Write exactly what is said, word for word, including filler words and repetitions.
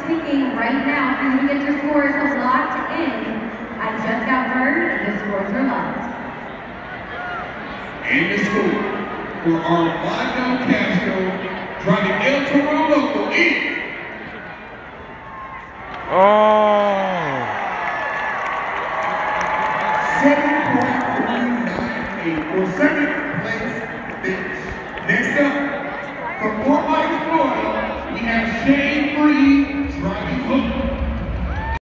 ticking right now for you to get your scores locked in. I just got word and the scores are locked. And the score for Armando Castro driving El Toro Loco is... Oh! seven point three nine eight for second.